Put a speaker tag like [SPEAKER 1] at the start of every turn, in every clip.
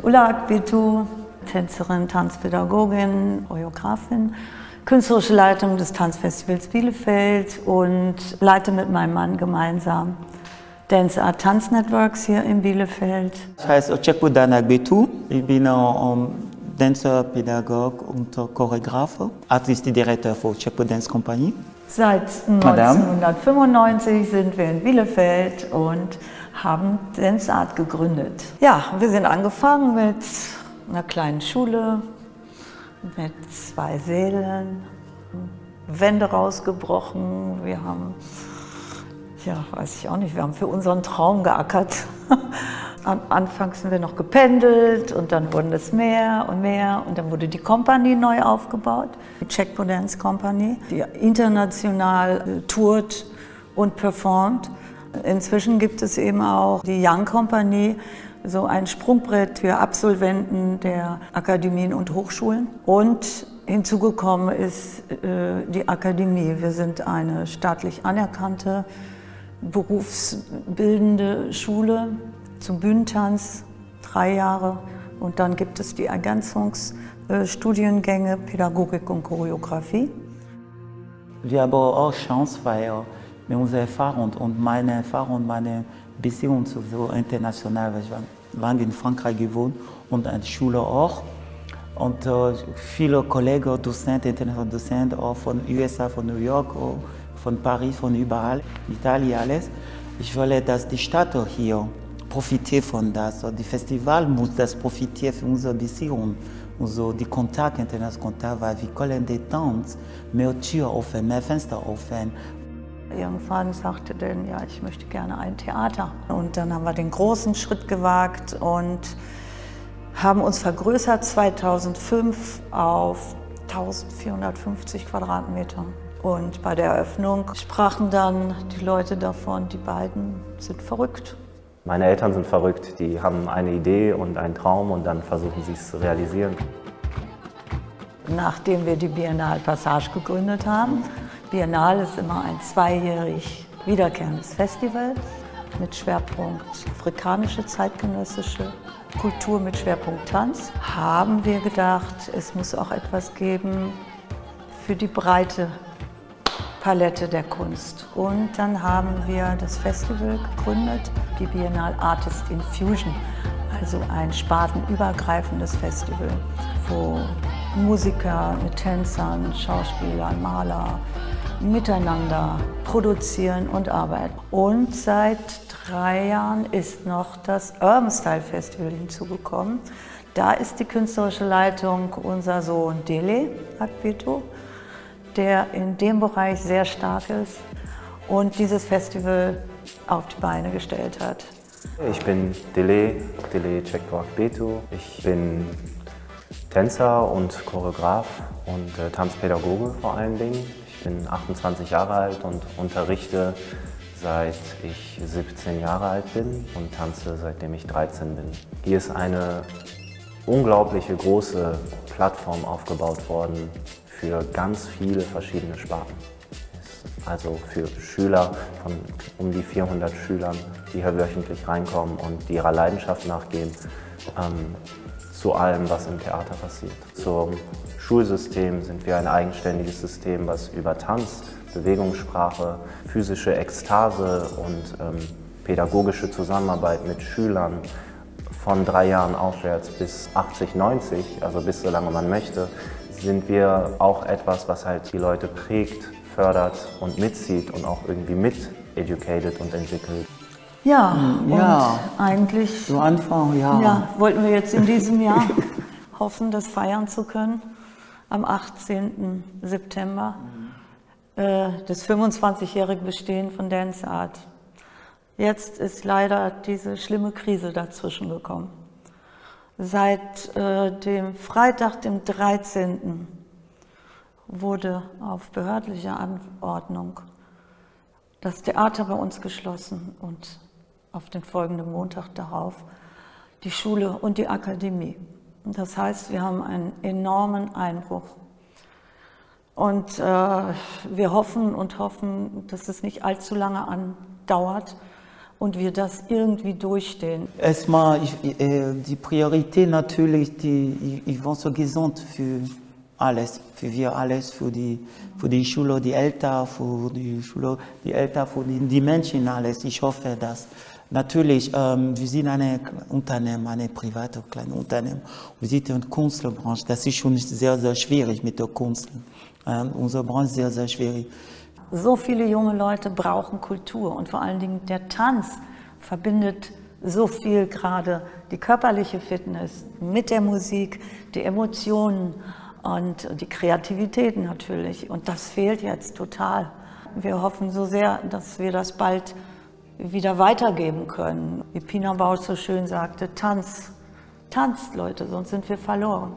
[SPEAKER 1] Ulla Akbetu, Tänzerin, Tanzpädagogin, Choreografin, künstlerische Leitung des Tanzfestivals Bielefeld und leite mit meinem Mann gemeinsam Dance Art Tanz Networks hier in Bielefeld.
[SPEAKER 2] Ich heiße Chekbudan Akbetu, ich bin Dancer, Pädagoge und Choreografe, Artistic Director für Chekbu Dance Company.
[SPEAKER 1] Seit 1995 sind wir in Bielefeld und haben Dance Art gegründet. Ja, wir sind angefangen mit einer kleinen Schule, mit 2 Sälen, Wände rausgebrochen. Wir haben, ja, weiß ich auch nicht, wir haben für unseren Traum geackert. Am Anfang sind wir noch gependelt und dann wurden es mehr und mehr und dann wurde die Company neu aufgebaut, die Chekbu Dance Company, die international tourt und performt. Inzwischen gibt es eben auch die Young Company, so ein Sprungbrett für Absolventen der Akademien und Hochschulen. Und hinzugekommen ist die Akademie. Wir sind eine staatlich anerkannte berufsbildende Schule zum Bühnentanz, 3 Jahre. Und dann gibt es die Ergänzungsstudiengänge Pädagogik und Choreografie.
[SPEAKER 2] Wir haben auch Chance, weil mit unserer Erfahrung und meine Erfahrung, meine Beziehung so international, weil ich war lange in Frankreich gewohnt und an der Schule auch. Und viele Kollegen, Dozenten, internationale Dozenten, auch von USA, von New York, von Paris, von überall, Italien, alles. Ich wollte, dass die Stadt hier profitiert von das. Die Festival muss das profitieren für unsere Beziehung. Also die Kontakt, internationale Kontakt, weil wir können die Tanz mehr Türen öffnen, mehr Fenster öffnen.
[SPEAKER 1] Irgendwann sagte dann, ja, ich möchte gerne ein Theater. Und dann haben wir den großen Schritt gewagt und haben uns vergrößert 2005 auf 1450 Quadratmeter. Und bei der Eröffnung sprachen dann die Leute davon, die beiden sind verrückt.
[SPEAKER 3] Meine Eltern sind verrückt, die haben eine Idee und einen Traum und dann versuchen sie es zu realisieren.
[SPEAKER 1] Nachdem wir die Biennale Passage gegründet haben, Biennale ist immer ein 2-jährig wiederkehrendes Festival mit Schwerpunkt afrikanische zeitgenössische Kultur mit Schwerpunkt Tanz, haben wir gedacht, es muss auch etwas geben für die breite Palette der Kunst. Und dann haben wir das Festival gegründet, die Biennale Artist in Fusion, also ein spartenübergreifendes Festival, wo Musiker mit Tänzern, Schauspielern, Maler miteinander produzieren und arbeiten. Und seit 3 Jahren ist noch das Urban Style Festival hinzugekommen. Da ist die künstlerische Leitung unser Sohn Dele Akbetu, der in dem Bereich sehr stark ist und dieses Festival auf die Beine gestellt hat.
[SPEAKER 3] Ich bin Dele Chekbu Akbetu. Ich bin Tänzer und Choreograf und Tanzpädagoge vor allen Dingen. Ich bin 28 Jahre alt und unterrichte seit ich 17 Jahre alt bin und tanze seitdem ich 13 bin. Hier ist eine unglaubliche große Plattform aufgebaut worden für ganz viele verschiedene Sparten. Also für Schüler von um die 400 Schülern, die hier wöchentlich reinkommen und die ihrer Leidenschaft nachgehen, zu allem, was im Theater passiert. Zum Schulsystem sind wir ein eigenständiges System, was über Tanz, Bewegungssprache, physische Ekstase und pädagogische Zusammenarbeit mit Schülern von 3 Jahren aufwärts bis 80, 90, also bis so lange man möchte, sind wir auch etwas, was halt die Leute prägt, fördert und mitzieht und auch irgendwie mit educated und entwickelt.
[SPEAKER 1] Ja,
[SPEAKER 2] ja,
[SPEAKER 1] und eigentlich
[SPEAKER 2] so Anfang,
[SPEAKER 1] ja, wollten wir jetzt in diesem Jahr hoffen, das feiern zu können, am 18. September, das 25-jährige Bestehen von Dance Art. Jetzt ist leider diese schlimme Krise dazwischen gekommen. Seit dem Freitag, dem 13. wurde auf behördliche Anordnung das Theater bei uns geschlossen und auf den folgenden Montag darauf die Schule und die Akademie. Und das heißt, wir haben einen enormen Einbruch. Und wir hoffen und hoffen, dass es nicht allzu lange andauert. und wir das irgendwie durchstehen.
[SPEAKER 2] Erstmal, die Priorität natürlich, ich war so gesund für alles, für wir alles, für die Schule, die Eltern, für die Schule, die Eltern, für die Menschen, alles. Ich hoffe, dass natürlich, wir sind ein Unternehmen, eine private kleine Unternehmen. Wir sind in der Kunstbranche, das ist schon sehr, sehr schwierig mit der Kunst. Unsere Branche ist sehr, sehr schwierig.
[SPEAKER 1] So viele junge Leute brauchen Kultur und vor allen Dingen der Tanz verbindet so viel, gerade die körperliche Fitness mit der Musik, die Emotionen und die Kreativität natürlich. Und das fehlt jetzt total. Wir hoffen so sehr, dass wir das bald wieder weitergeben können. Wie Pina Bausch so schön sagte, tanzt Leute, sonst sind wir verloren.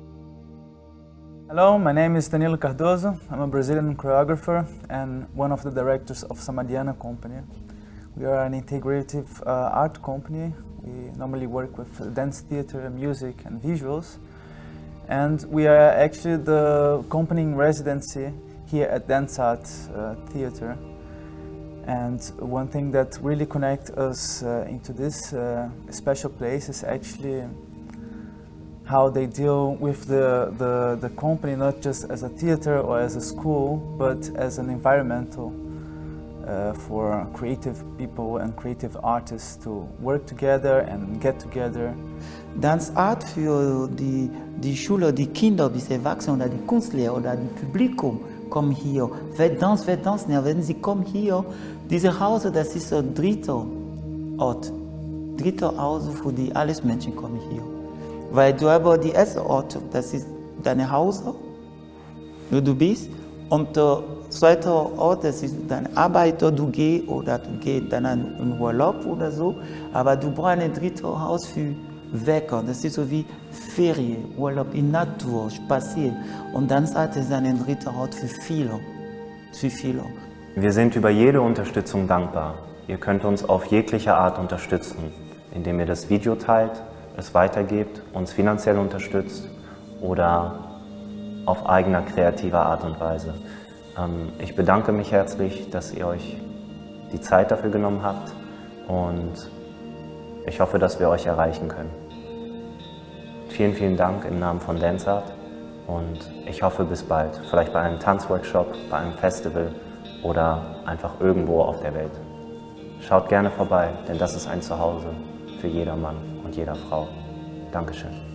[SPEAKER 4] Hello, my name is Danilo Cardoso. I'm a Brazilian choreographer and one of the directors of Samadiana Company. We are an integrative art company. We normally work with dance theater, music and visuals. And we are actually the company in residency here at Dance Art Theater. And one thing that really connects us into this special place is actually how they deal with the company, not just as a theater or as a school, but as an environmental for creative people and creative artists to work together and get together.
[SPEAKER 2] Dance Art für die Schüler, die Kinder, bis Erwachsene oder die Künstler oder das Publikum kommen hier. Verdance, wenn sie kommen hier, dieses Haus, das ist ein dritter Ort. Dritter Haus für die alles Menschen kommen hier. Weil du aber die erste Ort, das ist dein Haus, wo du bist, und der zweite Ort, das ist dein Arbeiter, du gehst dann in Urlaub oder so, aber du brauchst ein drittes Haus für Wecker, das ist so wie Ferien, Urlaub in Natur, spazieren, und dann ist es ein dritter Ort für viele.
[SPEAKER 3] Wir sind über jede Unterstützung dankbar. Ihr könnt uns auf jegliche Art unterstützen, indem ihr das Video teilt, es weitergebt, uns finanziell unterstützt oder auf eigener kreativer Art und Weise. Ich bedanke mich herzlich, dass ihr euch die Zeit dafür genommen habt und ich hoffe, dass wir euch erreichen können. Vielen, vielen Dank im Namen von Dance Art und ich hoffe bis bald, vielleicht bei einem Tanzworkshop, bei einem Festival oder einfach irgendwo auf der Welt. Schaut gerne vorbei, denn das ist ein Zuhause für jeder Mann und jeder Frau. Dankeschön.